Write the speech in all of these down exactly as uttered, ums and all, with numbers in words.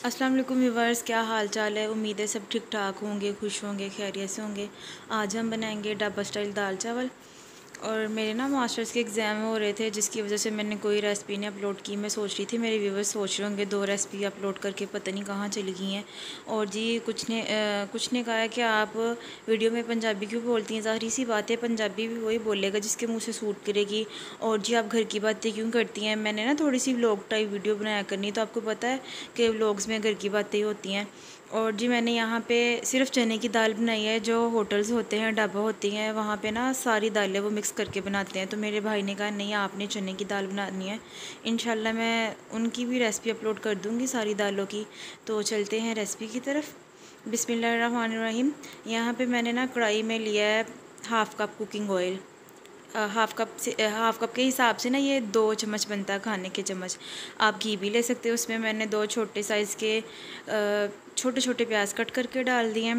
अस्सलाम वालेकुम व्यूवर्स, क्या हाल चाल है। उम्मीद है सब ठीक ठाक होंगे, खुश होंगे, खैरियत से होंगे। आज हम बनाएंगे ढाबा स्टाइल दाल चावल। और मेरे ना मास्टर्स के एग्ज़ाम हो रहे थे, जिसकी वजह से मैंने कोई रेसिपी नहीं अपलोड की। मैं सोच रही थी मेरे व्यूवर्स सोच रहे होंगे दो रेसिपी अपलोड करके पता नहीं कहाँ चली गई हैं। और जी कुछ ने आ, कुछ ने कहा है कि आप वीडियो में पंजाबी क्यों बोलती हैं। ज़ाहिर सी बात है, पंजाबी भी वही बोलेगा जिसके मुँह से सूट करेगी। और जी आप घर की बातें क्यों करती हैं। मैंने ना थोड़ी सी व्लॉग टाइप वीडियो बनाया करनी, तो आपको पता है कि व्लॉग्स में घर की बातें ही होती हैं। और जी मैंने यहाँ पे सिर्फ चने की दाल बनाई है। जो होटल्स होते हैं, ढाबा होती हैं, वहाँ पे ना सारी दालें वो मिक्स करके बनाते हैं। तो मेरे भाई ने कहा नहीं, आपने चने की दाल बनानी है। इंशाल्लाह मैं उनकी भी रेसिपी अपलोड कर दूँगी सारी दालों की। तो चलते हैं रेसिपी की तरफ। बिस्मिल्लाहिर्रहमानिर्रहीम। यहाँ पे मैंने ना कढ़ाई में लिया है half cup cooking oil. Half cup से हाफ़ कप के हिसाब से ना ये दो चम्मच बनता है, खाने के चम्मच। आप घी भी ले सकते हो। उसमें मैंने दो छोटे साइज़ के छोटे छोटे प्याज कट करके डाल दिए।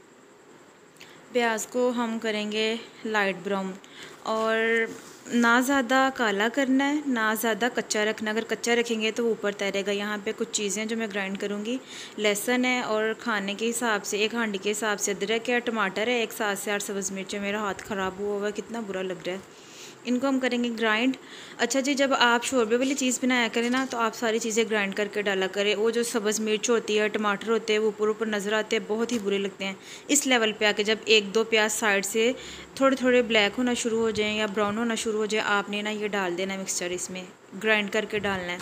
प्याज को हम करेंगे लाइट ब्राउन, और ना ज़्यादा काला करना है ना ज़्यादा कच्चा रखना। अगर कच्चा रखेंगे तो ऊपर तैरेगा। यहाँ पे कुछ चीज़ें जो मैं ग्राइंड करूँगी, लहसुन है, और खाने के हिसाब से एक हांडी के हिसाब से अदरक है, टमाटर है, एक सात से आठ सब्ज़ मिर्च है। मेरा हाथ ख़राब हुआ हुआ है, कितना बुरा लग रहा है। इनको हम करेंगे ग्राइंड। अच्छा जी, जब आप शोरबे वाली चीज़ बनाया करें ना, तो आप सारी चीज़ें ग्राइंड करके डाला करें। वो जो सब्ज़ मिर्च होती है, टमाटर होते हैं, वो ऊपर ऊपर नज़र आते हैं, बहुत ही बुरे लगते हैं। इस लेवल पे आके जब एक दो प्याज साइड से थोड़े थोड़े ब्लैक होना शुरू हो जाएँ या ब्राउन होना शुरू हो जाए, आपने ना ये डाल देना मिक्सचर, इसमें ग्राइंड करके डालना है।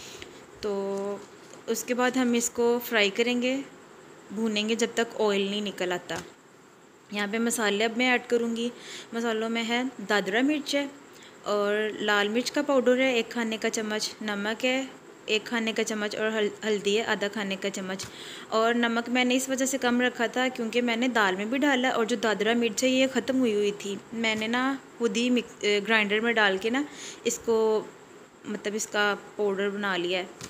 तो उसके बाद हम इसको फ्राई करेंगे, भूनेंगे जब तक ऑयल नहीं निकल आता। यहाँ पे मसाले अब मैं ऐड करूँगी। मसालों में है दादरा मिर्च है, और लाल मिर्च का पाउडर है एक खाने का चम्मच, नमक है एक खाने का चम्मच, और हल हल्दी है आधा खाने का चम्मच। और नमक मैंने इस वजह से कम रखा था क्योंकि मैंने दाल में भी डाला, और जो दादरा मिर्च है ये ख़त्म हुई हुई थी। मैंने ना खुद ही मिक्स ग्राइंडर में डाल के ना इसको मतलब इसका पाउडर बना लिया है।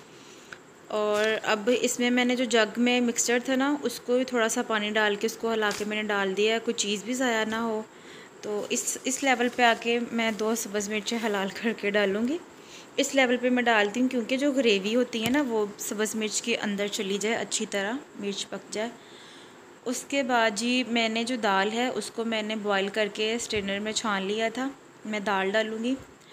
और अब इसमें मैंने जो जग में मिक्सचर था ना, उसको भी थोड़ा सा पानी डाल के उसको हिला के मैंने डाल दिया है, कोई चीज़ भी ज़ाया ना हो। तो इस इस लेवल पे आके मैं दो सब्ज़ मिर्चें हलाल करके डालूँगी। इस लेवल पे मैं डालती हूँ क्योंकि जो ग्रेवी होती है ना, वो सब्ज़ मिर्च के अंदर चली जाए, अच्छी तरह मिर्च पक जाए। उसके बाद जी मैंने जो दाल है उसको मैंने बॉईल करके स्ट्रेनर में छान लिया था। मैं दाल डालूँगी।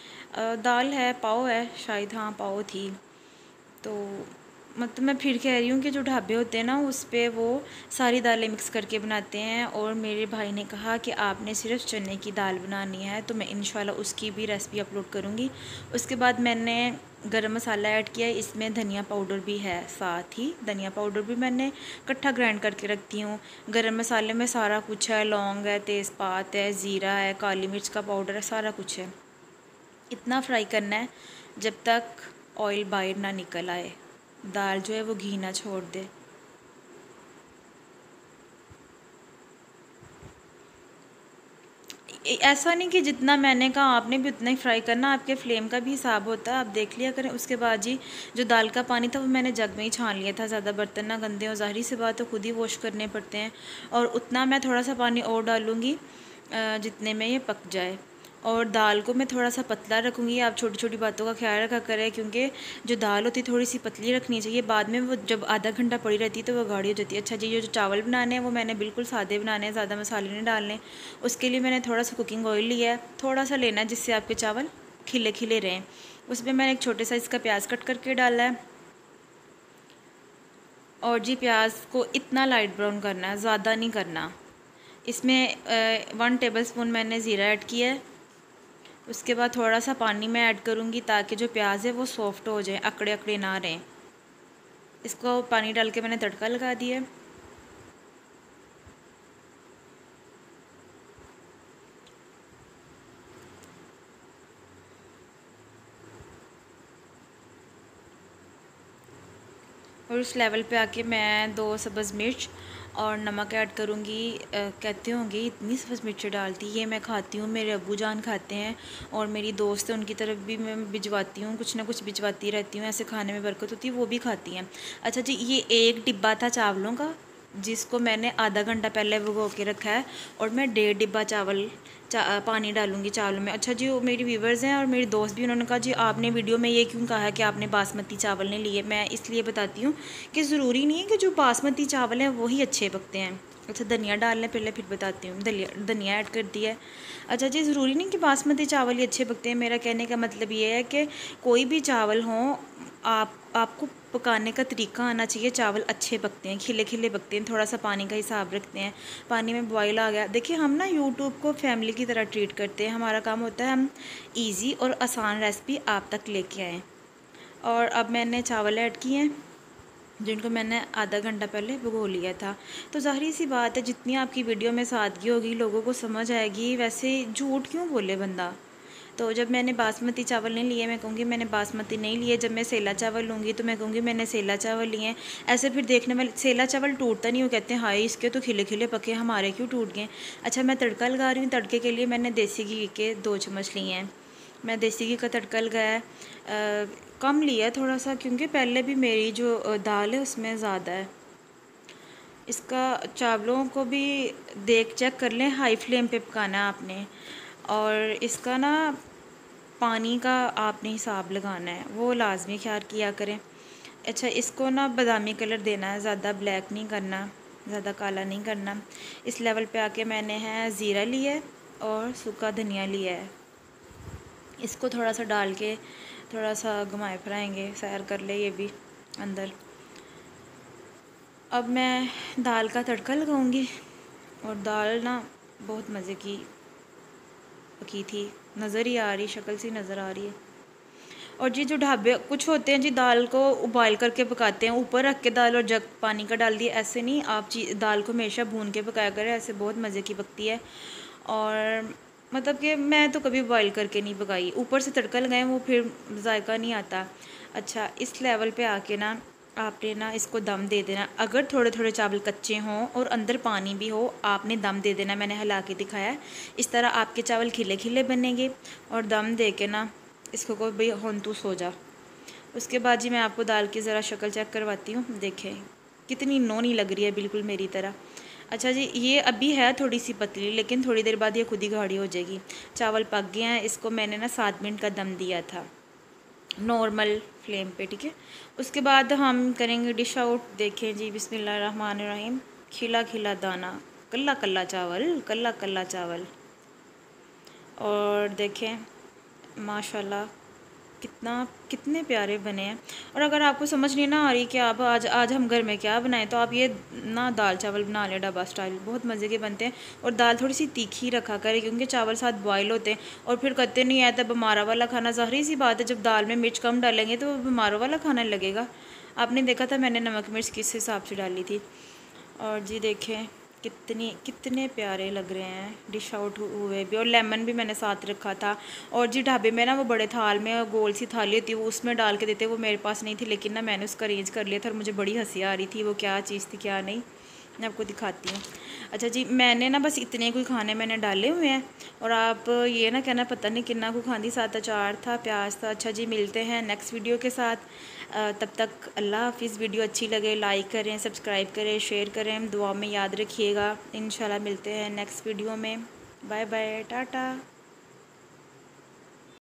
दाल है पाव है शायद, हाँ पाव थी। तो मतलब मैं फिर कह रही हूँ कि जो ढाबे होते हैं ना, उस पे वो सारी दालें मिक्स करके बनाते हैं। और मेरे भाई ने कहा कि आपने सिर्फ चने की दाल बनानी है, तो मैं इंशाल्लाह उसकी भी रेसिपी अपलोड करूँगी। उसके बाद मैंने गरम मसाला ऐड किया है, इसमें धनिया पाउडर भी है साथ ही। धनिया पाउडर भी मैंने इकट्ठा ग्राइंड करके रखती हूँ। गरम मसाले में सारा कुछ है, लौंग है, तेज़पात है, ज़ीरा है, काली मिर्च का पाउडर है, सारा कुछ है। इतना फ्राई करना है जब तक ऑयल बाहर ना निकल आए, दाल जो है वो घी ना छोड़ दे। ऐसा नहीं कि जितना मैंने कहा आपने भी उतना ही फ्राई करना, आपके फ्लेम का भी हिसाब होता है, आप देख लिया करें। उसके बाद जी जो दाल का पानी था वो मैंने जग में ही छान लिया था। ज़्यादा बर्तन ना गंदे हो, ज़ाहिर सी बात तो खुद ही वॉश करने पड़ते हैं। और उतना मैं थोड़ा सा पानी और डालूँगी जितने में ये पक जाए। और दाल को मैं थोड़ा सा पतला रखूँगी। आप छोटी छोटी बातों का ख्याल रखा करें, क्योंकि जो दाल होती है थोड़ी सी पतली रखनी चाहिए। बाद में वो जब आधा घंटा पड़ी रहती है तो वो गाढ़ी हो जाती है। अच्छा जी, ये जो चावल बनाने हैं वो मैंने बिल्कुल सादे बनाने हैं, ज़्यादा मसाले नहीं डालने। उसके लिए मैंने थोड़ा सा कुकिंग ऑयल लिया है, थोड़ा सा लेना है जिससे आपके चावल खिले खिले रहें। उसमें मैंने एक छोटे साइज़ का प्याज कट करके डाला है। और जी प्याज को इतना लाइट ब्राउन करना है, ज़्यादा नहीं करना। इसमें वन टेबल स्पून मैंने ज़ीरा ऐड किया है। उसके बाद थोड़ा सा पानी मैं ऐड करूँगी ताकि जो प्याज है वो सॉफ्ट हो जाए, अकड़े अकड़े ना रहें। इसको पानी डाल के मैंने तड़का लगा दिया। और उस लेवल पे आके मैं दो सब्ज़ मिर्च और नमक ऐड करूँगी। कहते होंगे इतनी सब्ज़ मिर्च डालती, ये मैं खाती हूँ, मेरे अब्बू जान खाते हैं, और मेरी दोस्त है उनकी तरफ भी मैं भिजवाती हूँ, कुछ ना कुछ भिजवाती रहती हूँ। ऐसे खाने में बरकत होती है, वो भी खाती हैं। अच्छा जी, ये एक डिब्बा था चावलों का, जिसको मैंने आधा घंटा पहले भिगो के रखा है, और मैं डेढ़ डिब्बा चावल चा, पानी डालूंगी चावल में। अच्छा जी, वो मेरी व्यूवर्स हैं और मेरी दोस्त भी, उन्होंने कहा जी आपने वीडियो में ये क्यों कहा कि आपने बासमती चावल नहीं लिए। मैं इसलिए बताती हूँ कि ज़रूरी नहीं है कि जो बासमती चावल हैं वही अच्छे पकते हैं। अच्छा, धनिया डाल लें पहले, फिर बताती हूँ। धनिया धनिया ऐड कर दिया है। अच्छा जी, ज़रूरी नहीं कि बासमती चावल ही अच्छे पकते हैं। मेरा कहने का मतलब ये है कि कोई भी चावल हो, आप आपको पकाने का तरीका आना चाहिए। चावल अच्छे पकते हैं, खिले खिले पकते हैं। थोड़ा सा पानी का हिसाब रखते हैं। पानी में बॉईल आ गया, देखिए हम ना यूट्यूब को फैमिली की तरह ट्रीट करते हैं। हमारा काम होता है हम इजी और आसान रेसिपी आप तक लेके आएँ। और अब मैंने चावल ऐड किए हैं, जिनको मैंने आधा घंटा पहले भिगो लिया था। तो ज़ाहिर सी बात है, जितनी आपकी वीडियो में सादगी होगी लोगों को समझ आएगी। वैसे झूठ क्यों बोले बंदा। तो जब मैंने बासमती चावल नहीं लिए, मैं कहूँगी मैंने बासमती नहीं लिए। जब मैं सेला चावल लूँगी तो मैं कहूँगी मैंने सेला चावल लिए। ऐसे फिर देखने में सेला चावल टूटता नहीं, वो कहते हैं हाय इसके तो खिले खिले पके, हमारे क्यों टूट गए। अच्छा, मैं तड़का लगा रही हूँ। तड़के के लिए मैंने देसी घी के दो चम्मच लिए हैं। मैं देसी घी का तड़का लगाया, कम लिया थोड़ा सा, क्योंकि पहले भी मेरी जो दाल है उसमें ज़्यादा है। इसका चावलों को भी देख चेक कर लें, हाई फ्लेम पे पकाना है आपने। और इसका ना पानी का आपने हिसाब लगाना है, वो लाजमी ख्याल किया करें। अच्छा, इसको ना बादामी कलर देना है, ज़्यादा ब्लैक नहीं करना, ज़्यादा काला नहीं करना। इस लेवल पे आके मैंने है ज़ीरा लिया है और सूखा धनिया लिया है। इसको थोड़ा सा डाल के थोड़ा सा घुमाए फिराएंगे, सैर कर ले ये भी अंदर। अब मैं दाल का तड़का लगाऊंगी। और दाल ना बहुत मज़े की पकी थी, नज़र ही आ रही, शक्ल से नज़र आ रही है। और जी जो ढाबे कुछ होते हैं जी, दाल को उबाल करके पकाते हैं, ऊपर रख के दाल और जग पानी का डाल दिया। ऐसे नहीं, आप जी दाल को हमेशा भून के पकाया करें, ऐसे बहुत मज़े की पकती है। और मतलब कि मैं तो कभी बॉईल करके नहीं पकाई, ऊपर से तड़का लगाएं वो फिर जायका नहीं आता। अच्छा, इस लेवल पे आके ना आपने ना इसको दम दे देना। अगर थोड़े थोड़े चावल कच्चे हों और अंदर पानी भी हो, आपने दम दे देना। मैंने हिला के दिखाया है, इस तरह आपके चावल खिले खिले बनेंगे। और दम दे के ना इसको को भाई होन तू सो जा। उसके बाद जी मैं आपको दाल की ज़रा शक्ल चेक करवाती हूँ, देखें कितनी नोनी लग रही है, बिल्कुल मेरी तरह। अच्छा जी, ये अभी है थोड़ी सी पतली, लेकिन थोड़ी देर बाद ये खुद ही गाढ़ी हो जाएगी। चावल पक गए हैं, इसको मैंने ना सात मिनट का दम दिया था नॉर्मल फ्लेम पे, ठीक है। उसके बाद हम करेंगे डिश आउट। देखें जी, बिस्मिल्लाहिर्रहमानिर्रहीम। खिला खिला दाना, कल्ला कल्ला चावल, कल्ला कल्ला चावल। और देखें माशाल्लाह कितना कितने प्यारे बने हैं। और अगर आपको समझ नहीं ना आ रही कि आप आज आज हम घर में क्या बनाएं, तो आप ये ना दाल चावल बना लें ढाबा स्टाइल, बहुत मज़े के बनते हैं। और दाल थोड़ी सी तीखी रखा करें, क्योंकि चावल साथ बॉयल होते हैं। और फिर कहते नहीं आया तब बीमारा वाला खाना, ज़ाहिर सी बात है जब दाल में मिर्च कम डालेंगे तो बीमारों वाला खाना लगेगा। आपने देखा था मैंने नमक मिर्च किस हिसाब से डाली थी। और जी देखें कितनी कितने प्यारे लग रहे हैं डिश आउट हुए भी। और लेमन भी मैंने साथ रखा था। और जी ढाबे में ना वो बड़े थाल में गोल सी थाली होती है, वो उसमें डाल के देते, वो मेरे पास नहीं थी, लेकिन ना मैंने उसका अरेंज कर लिया था। और मुझे बड़ी हंसी आ रही थी, वो क्या चीज़ थी क्या नहीं, मैं आपको दिखाती हूँ। अच्छा जी, मैंने ना बस इतने कोई खाने मैंने डाले हुए हैं। और आप ये ना कहना पता नहीं कितना को खाती, साथ अचार था, प्याज था। अच्छा जी, मिलते हैं नेक्स्ट वीडियो के साथ। तब तक अल्लाह हाफिज़। वीडियो अच्छी लगे लाइक करें, सब्सक्राइब करें, शेयर करें, दुआ में याद रखिएगा। इंशाल्लाह मिलते हैं नेक्स्ट वीडियो में। Bye bye, Tata.